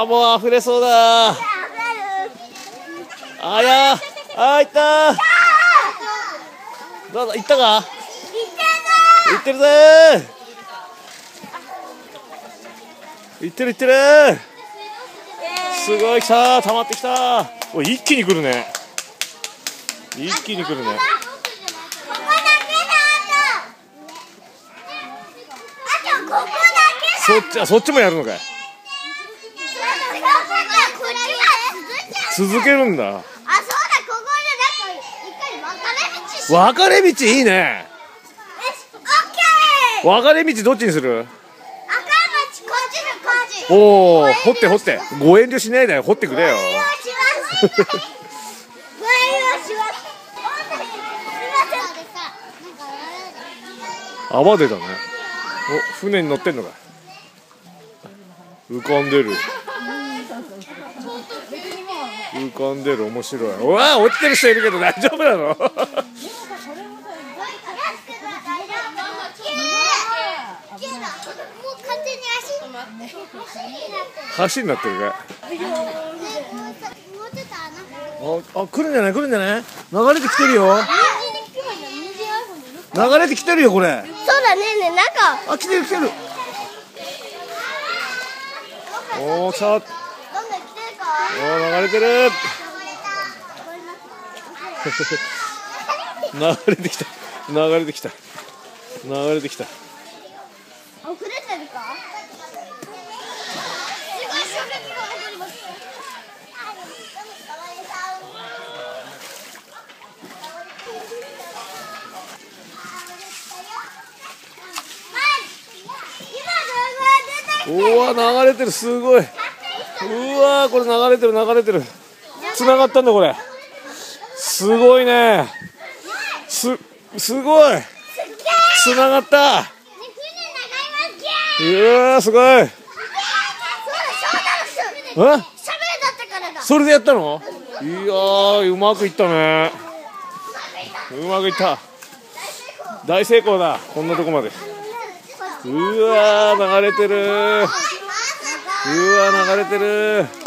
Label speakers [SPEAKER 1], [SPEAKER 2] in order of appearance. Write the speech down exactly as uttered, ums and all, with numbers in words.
[SPEAKER 1] あ、もう溢れそうだ。あやー、あー、いったー。どうぞ、いったか。いってるぜー。いってるいってるー。すごい、きたー、溜まってきたー。おい、一気に来るね。一気に来るね。そっち、あ、そっちもやるのかい。続けるんだ。あ、そうだ、ここでなんか一回分かれ道。分かれ道いいね。分かれ道どっちにする？おお、掘って掘って。ご遠慮しないで掘ってくれよ。泡出たね。お、船に乗ってんのか。浮かんでる。浮かんでる、面白い。うわ、落ちてる人いるけど大丈夫なの？橋になってるか。あ、あ、来るんじゃない、来るんじゃない。流れてきてるよ。流れてきてるよ、これ。
[SPEAKER 2] そうだね、ね、なんか。
[SPEAKER 1] あ、来てる来てる。おお、さあ。おお、流れてる。流れてきた。流れてきた。流れてきた。
[SPEAKER 2] 遅れてるか。
[SPEAKER 1] うわ、流れてる、すごい。うわ、これ流れてる、流れてる。繋がったんだ、これ。すごいね。す、すごい。繋がった。うわ、すごい。え？それでやったの？いやー、うまくいったね。うまくいった。大成功だ、こんなとこまで。うわー、流れてる。うわー、流れてる。